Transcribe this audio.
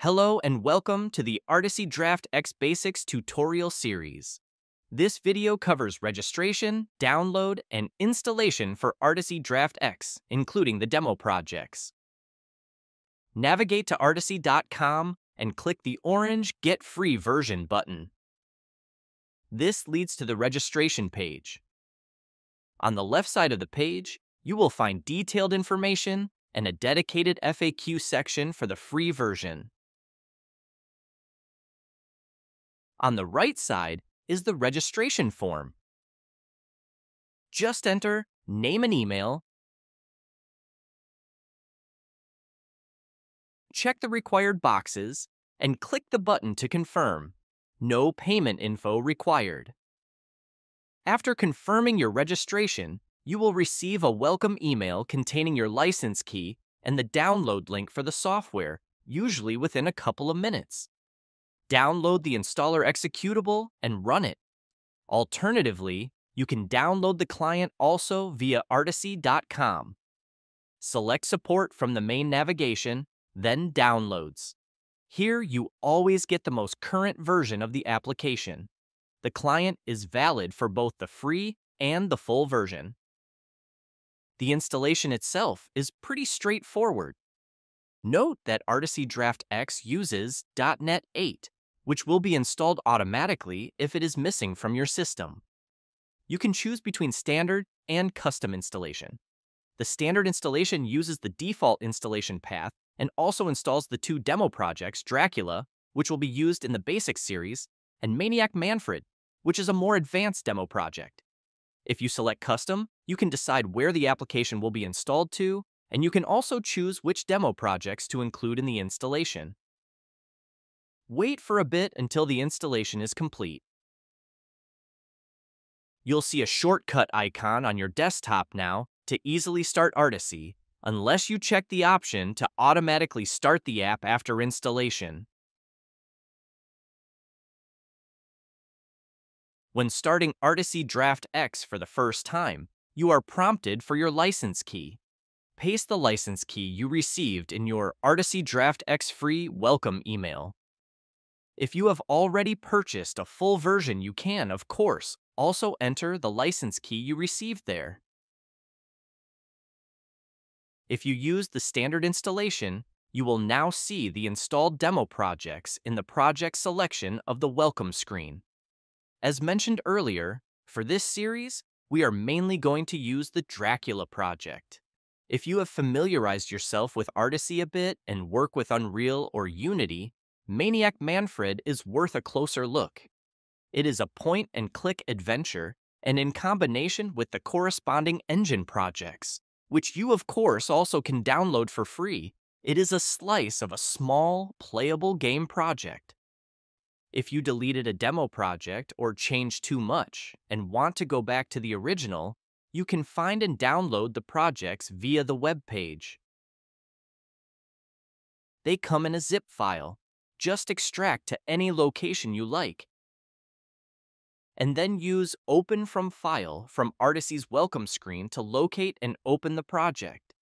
Hello and welcome to the Articy Draft X Basics tutorial series. This video covers registration, download, and installation for Articy Draft X, including the demo projects. Navigate to articy.com and click the orange Get Free Version button. This leads to the registration page. On the left side of the page, you will find detailed information and a dedicated FAQ section for the free version. On the right side is the registration form. Just enter name and email, check the required boxes, and click the button to confirm. No payment info required. After confirming your registration, you will receive a welcome email containing your license key and the download link for the software, usually within a couple of minutes. Download the installer executable and run it. Alternatively, you can download the client also via articy.com. Select support from the main navigation, then downloads. Here you always get the most current version of the application. The client is valid for both the free and the full version. The installation itself is pretty straightforward. Note that Articy Draft X uses .NET 8, which will be installed automatically if it is missing from your system. You can choose between standard and custom installation. The standard installation uses the default installation path and also installs the two demo projects, Dracula, which will be used in the Basics series, and Maniac Manfred, which is a more advanced demo project. If you select custom, you can decide where the application will be installed to, and you can also choose which demo projects to include in the installation. Wait for a bit until the installation is complete. You'll see a shortcut icon on your desktop now to easily start Articy, unless you check the option to automatically start the app after installation. When starting Articy Draft X for the first time, you are prompted for your license key. Paste the license key you received in your Articy Draft X free welcome email. If you have already purchased a full version, you can, of course, also enter the license key you received there. If you use the standard installation, you will now see the installed demo projects in the project selection of the welcome screen. As mentioned earlier, for this series, we are mainly going to use the Dracula project. If you have familiarized yourself with Articy a bit and work with Unreal or Unity, Maniac Manfred is worth a closer look. It is a point-and-click adventure, and in combination with the corresponding engine projects, which you of course also can download for free, it is a slice of a small, playable game project. If you deleted a demo project or changed too much and want to go back to the original, you can find and download the projects via the web page. They come in a zip file. Just extract to any location you like, and then use Open from File from Articy's welcome screen to locate and open the project.